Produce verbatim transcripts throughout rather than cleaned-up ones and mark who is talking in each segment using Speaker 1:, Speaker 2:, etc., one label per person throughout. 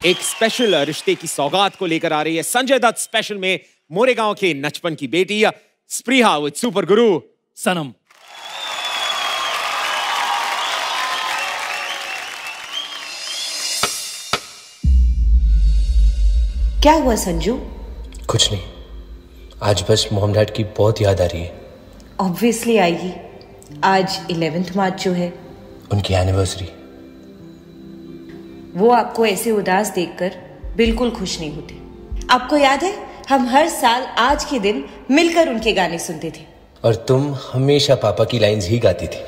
Speaker 1: एक स्पेशल रिश्ते की सौगात को लेकर आ रही है संजय दत्त स्पेशल में मोरेगांव के नचपन की बेटी स्प्रिहा विद सुपर गुरु सनम।
Speaker 2: क्या हुआ संजू?
Speaker 3: कुछ नहीं, आज बस मॉम डैड की बहुत याद आ रही है।
Speaker 2: ऑब्वियसली आएगी, आज इलेवेंथ मार्च जो है
Speaker 3: उनकी एनिवर्सरी।
Speaker 2: वो आपको ऐसे उदास देखकर बिल्कुल खुश नहीं होते। आपको याद है हम हर साल आज के दिन मिलकर उनके गाने सुनते थे।
Speaker 3: और तुम हमेशा पापा की लाइंस ही गाती थी।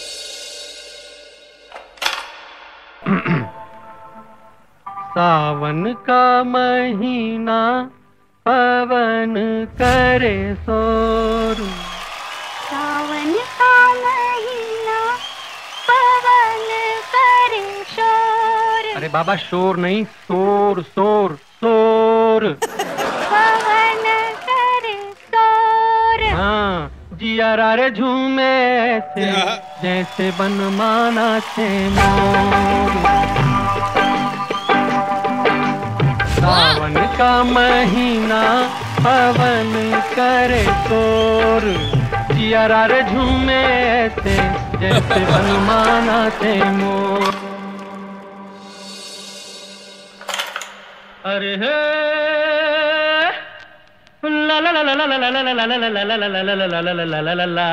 Speaker 4: सावन का महीना पवन करे शोर,
Speaker 5: सावन का महीना पवन करे शोर।
Speaker 4: अरे बाबा शोर नहीं, शोर शोर शोर।
Speaker 5: पवन करे शोर।
Speaker 4: हाँ, जिया रे झूमे ऐसे जैसे बनमाना से मोर। सावन का महीना पवन करे शोर, जिया रे झूमे ऐसे जैसे बनमाना से मोर। अरे हे ला ला ला ला ला ला ला ला ला ला ला ला ला ला ला ला ला।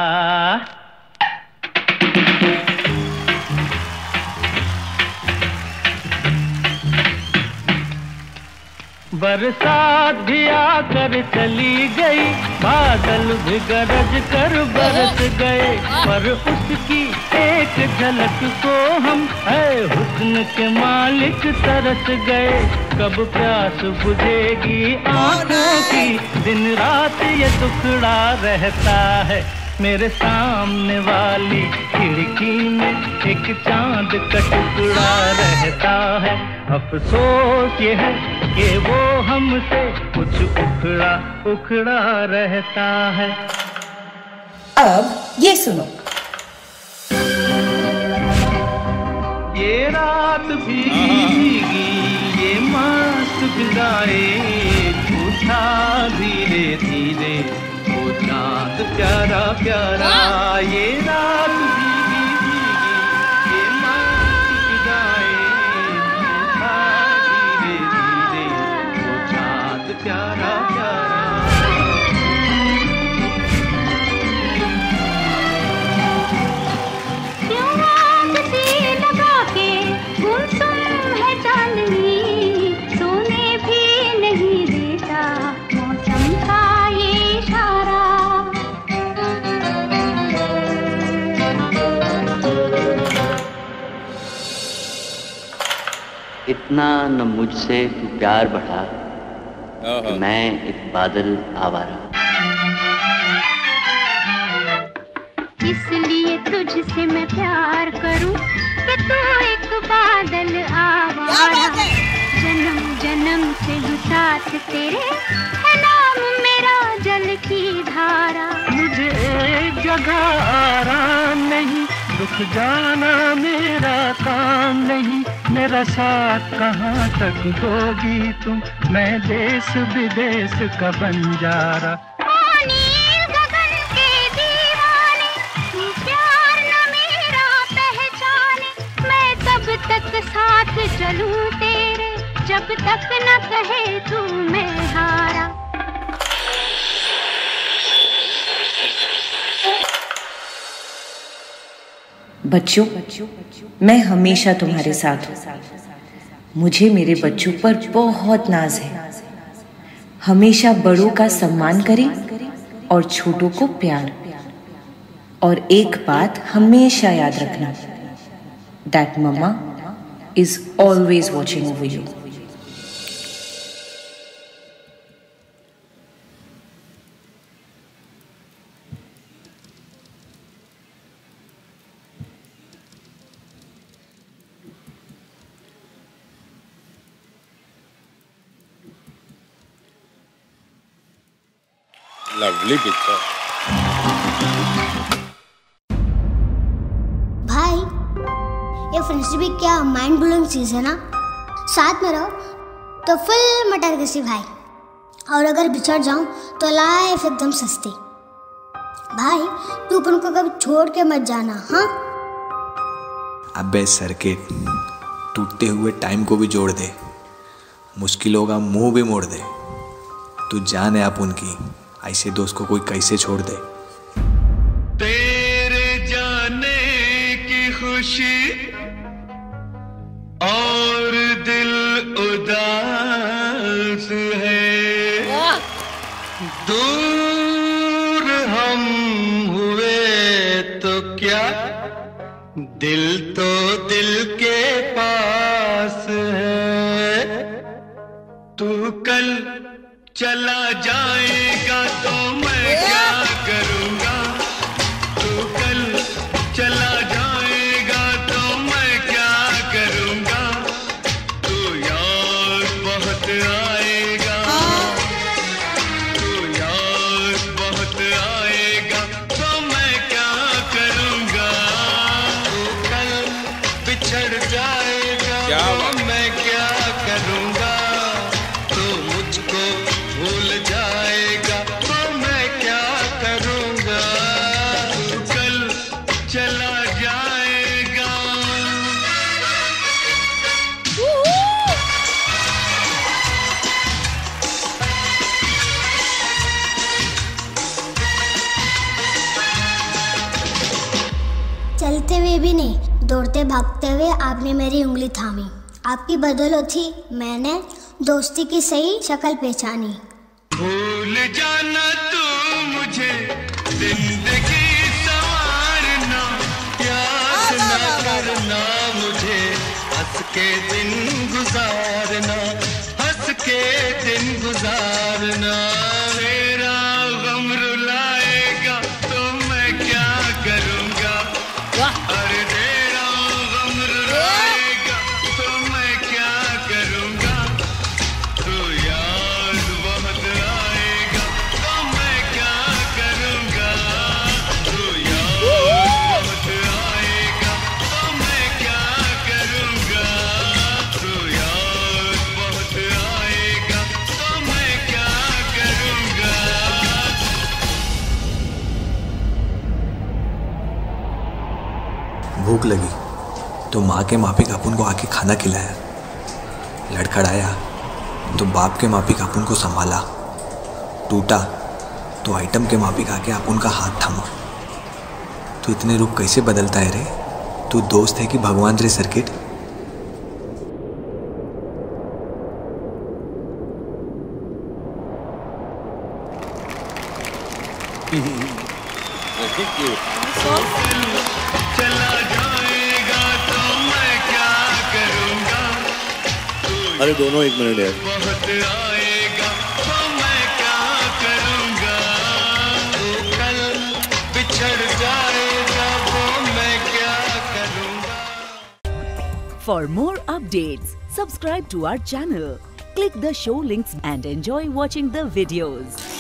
Speaker 4: बरसात भी आकर चली गई, बादल भी गरज कर बरस गए, पर उसकी एक झलक को हम है हुस्न के मालिक तरस गए। कब प्यास बुझेगी आँखों की, दिन रात ये दुखड़ा रहता है। मेरे सामने वाली खिड़की में एक चांद का टुकड़ा रहता है। अफसोस ये है कि वो हमसे कुछ उखड़ा उखड़ा रहता है।
Speaker 2: अब ये सुनो।
Speaker 4: ये रात भीगी, ये मास भिगाए, पूछा धीरे धीरे वो चांद प्यारा प्यारा। ये रात भीगी भीगी, ये मास भिगाए, पूछा धीरे धीरे वो चांद प्यारा प्यारा।
Speaker 5: क्यों आग सी लगा के गुमसुम है चांदनी, सोने भी नहीं देता मौसम का ये इशारा।
Speaker 6: इतना न मुझसे तू प्यार बढ़ा कि मैं एक बादल आवारा।
Speaker 5: इसलिए तुझसे मैं प्यार करूं कि तू एक बादल आवारा। जन्म जन्म से हूँ साथ तेरे, है नाम मेरा जल की धारा।
Speaker 4: मुझे एक जगह आराम नहीं, रुक जाना मेरा काम नहीं। मेरा साथ कहाँ तक दोगी तुम, मैं देश विदेश का बंजारा।
Speaker 5: नील गगन के दीवाने, तू प्यार न मेरा पहचाने। मैं तब तक साथ चलूं तेरे, जब तक न कहे तू मैं हारा।
Speaker 2: बच्चों, मैं हमेशा तुम्हारे साथ हूँ। मुझे मेरे बच्चों पर बहुत नाज है। हमेशा बड़ों का सम्मान करें और छोटों को प्यार। और एक बात हमेशा याद रखना, that mamma is always watching over you.
Speaker 1: Lovely picture.
Speaker 7: भाई, ये फ्रेंडशिप क्या माइंड ब्लोइंग चीज है ना। साथ में रहो तो फुल मटर गश्ती भाई, और अगर बिछड़ जाऊं तो लाइफ एकदम सस्ती। भाई तू अपन को कभी छोड़ के मत जाना, हाँ?
Speaker 8: अबे सर्किट, टूटते हुए टाइम को भी जोड़ दे, मुश्किलों का मुंह भी मोड़ दे। तू जान है आप उनकी, ऐसे दोस्त को कोई कैसे छोड़ दे।
Speaker 4: तेरे जाने की खुशी और दिल उदास है, दूर हम हुए तो क्या, दिल तो दिल के पास है। तू कल चला जाएगा तो मैं क्या करूँगा, तू कल चला जाएगा तो मैं क्या करूँगा, तू याद बहुत आएगा, तू याद बहुत आएगा तो मैं क्या करूँगा, तू कल बिछड़ जाएगा तो मैं क्या करूँगा, तू मुझको भूल जाएगा तो मैं क्या करूँगा, तू कल चला जाएगा।
Speaker 7: चलते हुए भी नहीं, दौड़ते भागते हुए आपने मेरी उंगली थामी, आपकी बदौलत थी मैंने दोस्ती की सही शक्ल पहचानी।
Speaker 4: भूल जाना तू मुझे, जिंदगी संवारना, याद ना करना मुझे, हंस के दिन गुजारना, हंस के दिन गुजारना। मेरा गम रुलाएगा तो मैं क्या करूँगा, अरे तेरा गम रुलाएगा तो मैं क्या करूँगा, तू याद बहुत आएगा तो मैं क्या करूँगा, तू याद बहुत आएगा तो मैं क्या करूँगा, तू याद बहुत आएगा तो मैं क्या करूँगा।
Speaker 8: भूख लगी तो माँ के माफिक अपन को आके खाना खिलाया, लड़खड़ाया तो बाप के माफिक अपन को संभाला, टूटा तो आइटम के माफिक आके अपन का हाथ थामा। तू इतने रूप कैसे बदलता है रे, तू दोस्त है कि भगवान रे सर्किट।
Speaker 4: चला जाएगा तो मैं क्या करूँगा,
Speaker 1: अरे दोनों एक मिनट यार।
Speaker 4: बहुत आएगा तो मैं क्या करूँगा, तू कल बिछड़ जाएगा तो मैं क्या करूँगा।
Speaker 9: For more updates, subscribe to our channel, click the show links and enjoy watching the videos.